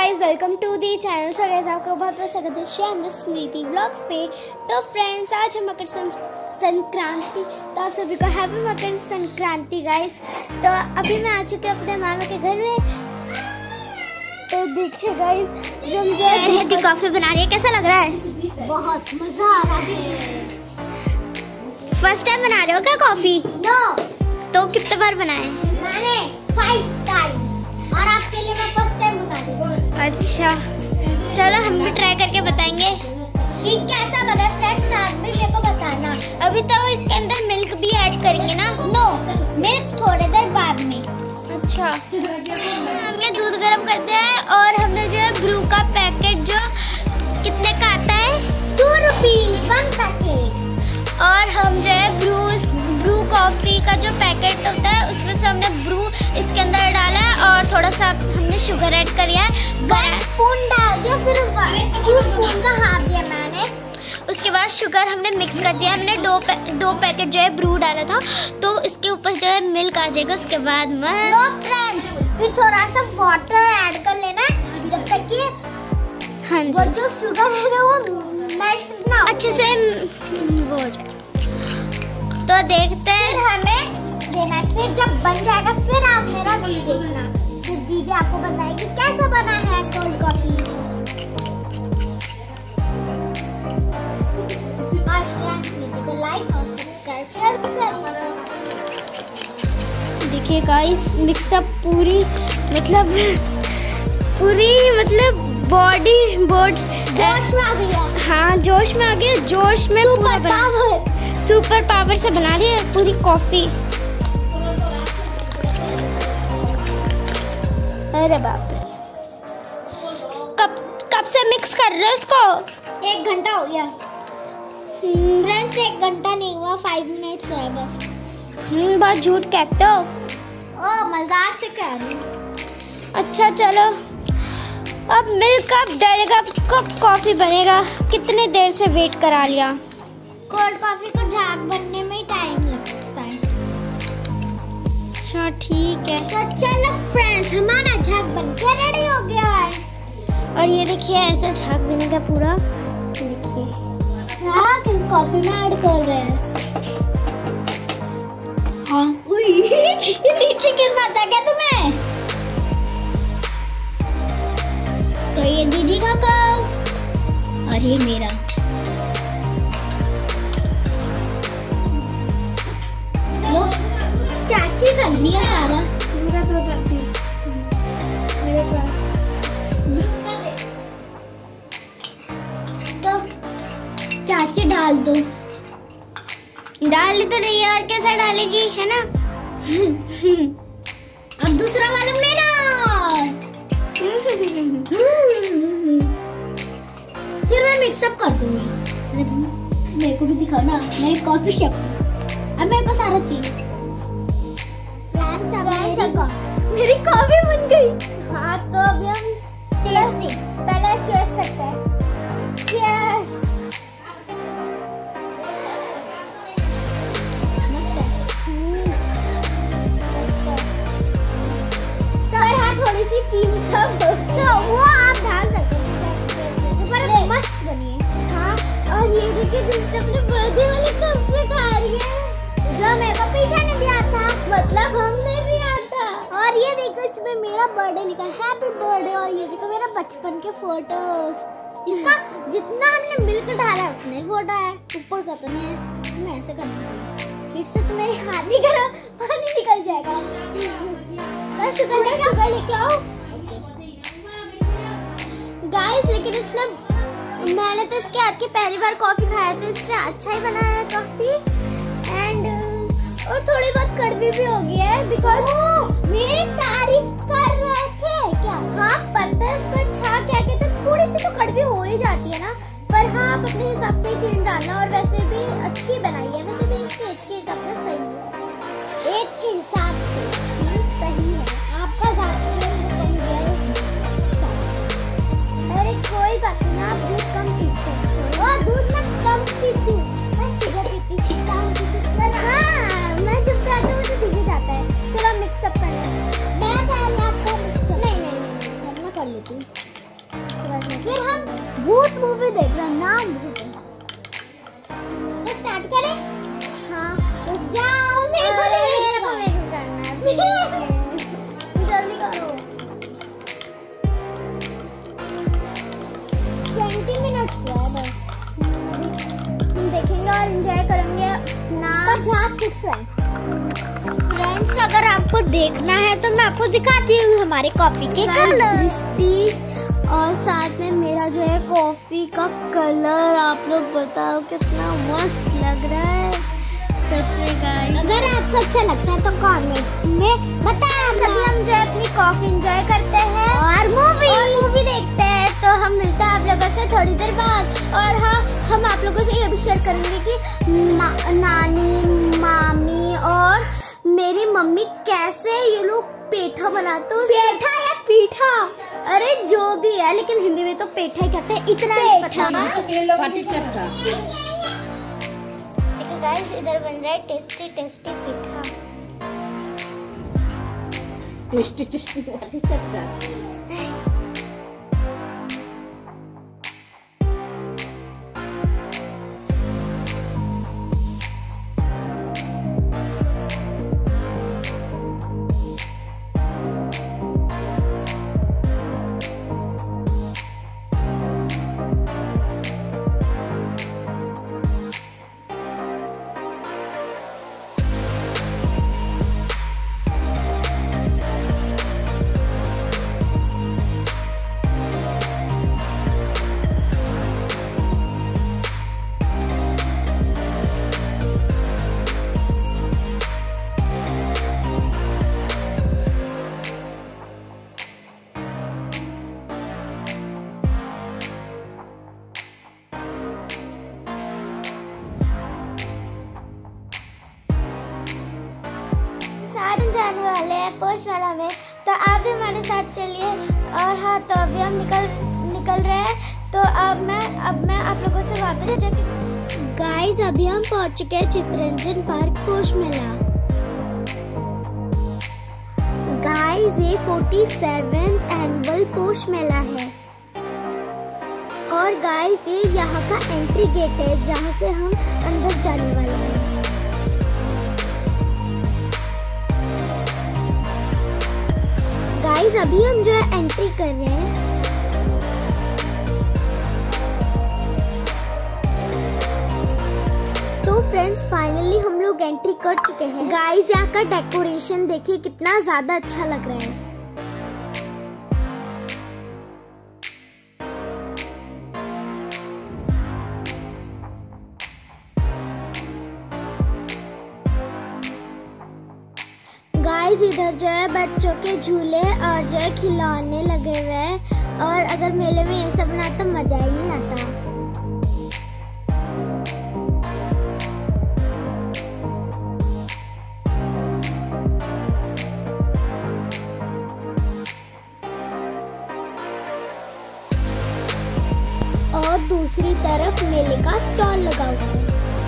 Guys, welcome to the channel. So guys, आपका बहुत बहुत स्वागत है शेयर स्मृति ब्लॉग्स पे। तो फ्रेंड्स, आज है मकर संक्रांति, तो आप सभी को हैप्पी मकर संक्रांति गाइस। तो अभी मैं आ चुकी हूँ अपने मामा के घर में। तो देखिए गाइस, जो मुझे टेस्टी कॉफी बना रही है, कैसा लग रहा है? बहुत मजा आ रहा है। फर्स्ट टाइम बना रहे हो क्या कॉफी? नो। तो कितने बार बनाए? मैंने 5 टाइम और आपके लिए मैं फर्स्ट टाइम बता रही हूँ। अच्छा, चलो हम भी ट्राई करके बताएंगे कि कैसा बना। फ्रेंड्स, आप भी मेरे को बताना। अभी तो इसके अंदर मिल्क भी ऐड करेंगे ना? नो, मिल्क थोड़ी देर बाद में। अच्छा, हमने दूध गर्म कर दिया है और हमने जो है ब्रू का पैकेट जो कितने का आता है? 2 रुपीज 1 पैकेट। और हम जो है ब्रू कॉफी का जो पैकेट होता है उसमें से हमने ब्रू इसके अंदर डाला है और थोड़ा सा हमने शुगर ऐड किया है। 1 स्पून डाल दिया, फिर 2 स्पून का हाफ दिया मैंने। उसके बाद शुगर हमने मिक्स कर दिया। हमने दो पैकेट जो है ब्रू डाला था, तो इसके ऊपर जो है मिल्क आ जाएगा। उसके बाद में नो फ्रेंड्स, फिर थोड़ा सा वाटर ऐड कर लेना जब तक कि हाँ जी, वो जो शुगर है ना वो मेल्ट ना अच्छे से वो हो जाए। तो देखते हैं, फिर हमें देना है। फिर जब बन जाएगा फिर आप मेरा देखना, फिर दीदी आपको बताएगी कैसा बना है कोल्ड कॉफी। को लाइक और सब्सक्राइब करना। देखिए गाइस, मिक्सअप पूरी मतलब बॉडी जोश में आ गया। हाँ, जोश में आ गया। जोश में सुपर पावर से बना रही है पूरी कॉफी। अरे बाप रे, कब से मिक्स कर रहे हो इसको? 1 घंटा हो गया फ्रेंड्स। 1 घंटा नहीं हुआ, 5 मिनट्स है बस। बहुत झूठ कहते हो। ओ, मजाक से कह रही हूँ। अच्छा चलो, अब मिल्क कब डालेगा, कब कॉफी बनेगा? कितने देर से वेट करा लिया। कोल्ड कॉफी को झाग बनने में ही टाइम लगता है। अच्छा ठीक है। तो चलो फ्रेंड्स, हमारा झाग बनके रेडी हो गया है। और ये देखिए, ऐसा झाग बनेगा पूरा। देखिए, हाँ, कॉफी में ऐड कर रहे हैं। हाँ, ये नीचे गिरना था क्या तुम्हें? तो ये दीदी का कप और ये मेरा। लो, चाची कर लिया सारा। मेरा तो करती मेरे पास। तो चाची डाल दो। डाल तो रही है, और कैसा डालेगी, है ना? अब दूसरा वाला मेरा। फिर मैं मिक्सअप कर दूंगी। अरे मेरे को भी दिखाओ ना, मैं कॉफी शेफ हूँ। अब मेरे पास सारा चीज। मेरी कॉफी बन गई। हाँ, तो अभी हम टेस्टिंग पहले चीयर्स करते हैं। चीयर्स। थोड़ी सी चीनी का तो वो आप डाल सकते हैं, पर मस्त बनी है। हाँ, और ये देखिए सिस्टम ने बर्थडे वाले कप पे खा रही है जो मेरे को पीछे ने दिया था, मतलब हमने दिया था। और ये देखो, इसमें मेरा बर्थडे लिखा है, हैप्पी बर्थडे। और ये देखो मेरा बचपन के फोटोज। इसका जितना हमने मिल्क डाला है उतने फोटो है, ऊपर का तो नहीं है। मैं ऐसे करना, फिर से तो मेरे हाथ नहीं करो, पानी निकल जाएगा। शुगर लेके आओ गाइस। लेकिन इसने, मैंने तो इसके हाथ की पहली बार कॉफी खाया, तो इसने अच्छा ही बनाया है कॉफी। एंड और थोड़ी बहुत कड़वी भी हो गई है, बिकॉज मेरी तारीफ कर रहे थे क्या? हाँ, पता पर छा क्या कहते, थोड़ी सी तो कड़वी हो ही जाती है ना। पर हाँ, आप अपने हिसाब से ही चीनी डालना। और वैसे भी अच्छी बनाई है, वैसे भी इसके एज के हिसाब से सही है। एज के हिसाब से सही है। आपका ज़्यादा कम गया है। अरे कोई बात नहीं, आप दूध कम पीते हो। और दूध मैं कम पीती हूँ, मैं शुगर पीती हूँ, कम पीती हूँ। पर हाँ, मैं जब प्याती हूँ मुझे दिख जाता है। चलो मिक्सअप करना। मैं पहले आपका मिक्सअप नहीं, अपना कर लेती हूँ। भूत मूवी देख रहा, नाम भूत है। तो स्टार्ट करें? हाँ, रुक जाओ, मेरे को मिक्स करना है। जल्दी करो। 20 मिनट्स है बस। हम देखेंगे और एंजॉय करेंगे। नाम फ्रेंड्स, अगर आपको देखना है तो मैं आपको दिखाती हूँ हमारे कॉफी के कलर। दृष्टि और साथ में मेरा जो है कॉफी का कलर, आप लोग बताओ कितना मस्त लग रहा है सच में गाइस। अगर आपको अच्छा लगता है तो कमेंट में बताएं। सभी हम जो है अपनी कॉफी एंजॉय करते हैं और मूवी देखते हैं। तो हम मिलते हैं आप लोगों से थोड़ी देर बाद। और हाँ, हम आप लोगों से ये भी शेयर करेंगे कि नानी, मामी और मेरी मम्मी कैसे ये लोग पेठा बनाते हैं। पेठा या पीठा, अरे जो भी है, लेकिन हिंदी में तो पेठा ही कहते हैं। इतना नहीं पता। देखो गाइस, इधर बन रहा है tasty tasty petha. Tasty baati चट्टा। जाने वाले हैं पोस्टवाला में, तो आप भी हमारे साथ चलिए। और हाँ, तो अभी हम निकल रहे हैं। तो अब मैं आप लोगों से वापस जाके गाइस, अभी हम पहुंच चुके हैं चित्तरंजन पार्क पोस्ट मेला। गाइस, ये 47th एनुअल पोस्ट मेला है। और गाइस, ये यहाँ का एंट्री गेट है जहाँ से हम अंदर जाने वाले हैं। गाइस, अभी हम जो है एंट्री कर रहे हैं। तो फ्रेंड्स, फाइनली हम लोग एंट्री कर चुके हैं। गाइस, यहाँ का डेकोरेशन देखिए कितना ज्यादा अच्छा लग रहा है। गाइस, इधर जो है बच्चों के झूले और जो है खिलौने लगे हुए हैं। और अगर मेले में ये सब ना तो मजा ही नहीं आता। और दूसरी तरफ मेले का स्टॉल लगा हुआ है।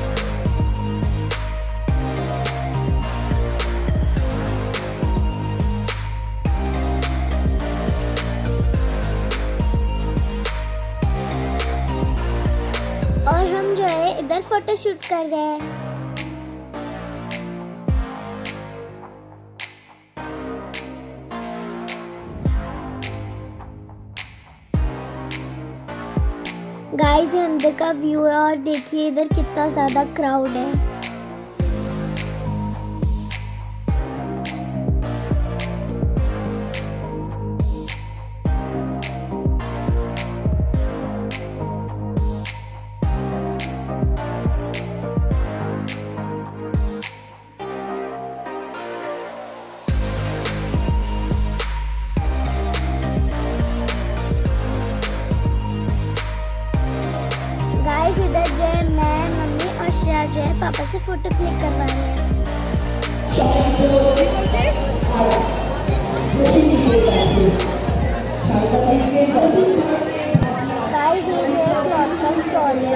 और हम जो है इधर फोटो शूट कर रहे हैं। गाइस, ये अंदर का व्यू है और देखिए इधर कितना ज्यादा क्राउड है। इधर जो है मैं, मम्मी और श्रेया जो है पापा से फोटो क्लिक करवा रहे हैं। गाइस, ये जो है क्लॉथ का स्टॉल है।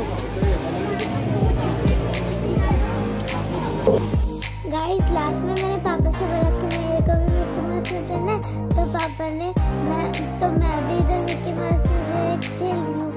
गाइस लास्ट में मैंने पापा से बोला कि मेरे को भी मिक्की माउस में जाना है, तो पापा ने मैं भी इधर मिक्की माउस में खेल रही हूँ।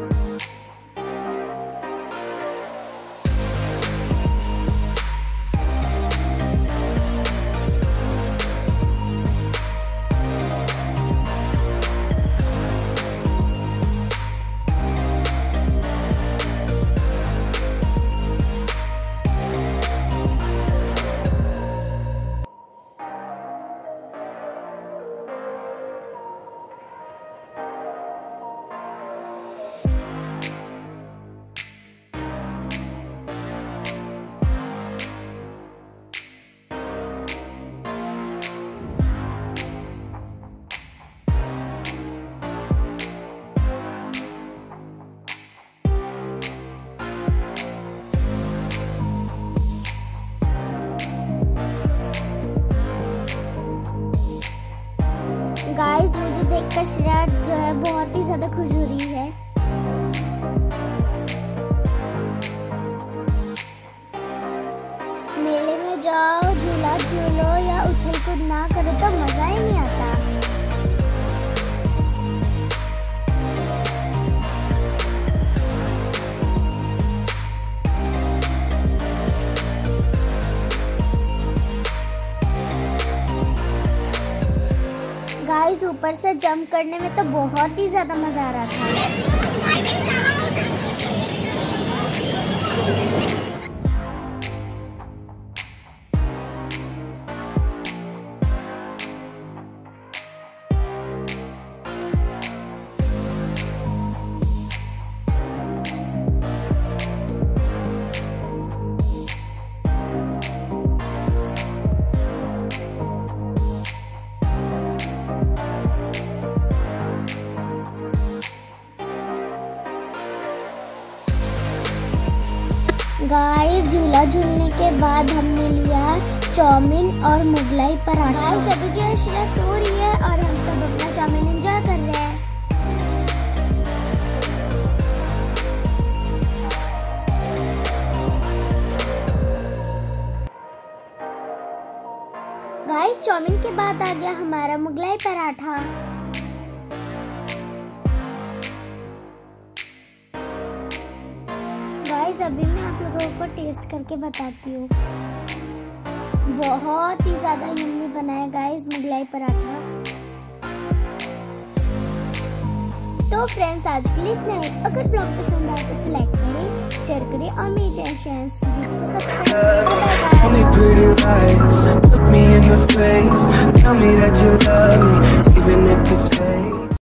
गाइस मुझे देखकर श्रेया जो है बहुत ही ज्यादा खुश हो रही है। मेले में जाओ, झूला झूलो या उछल कूद ना करो तो मजा ही नहीं आता। गाइस ऊपर से जंप करने में तो बहुत ही ज्यादा मजा आ रहा था। गाइस झूला झूलने के बाद हमने लिया चाउमीन और मुगलाई पराठा। गाइस अभी जो है श्रेया सो रही है और हम सब अपना चाउमीन एंजॉय कर रहे हैं। गाइस चाउमीन के बाद आ गया हमारा मुगलाई पराठा। गाइस अभी मैं आप लोगों को टेस्ट करके बताती हूँ। बहुत ही ज्यादा यम्मी बना है गाइस मुगलाई पराठा। तो फ्रेंड्स आज के लिए इतना ही। अगर ब्लॉग पसंद आए तो लाइक करें, शेयर करें और मेरे चैनल को सब्सक्राइब करें। Bye bye.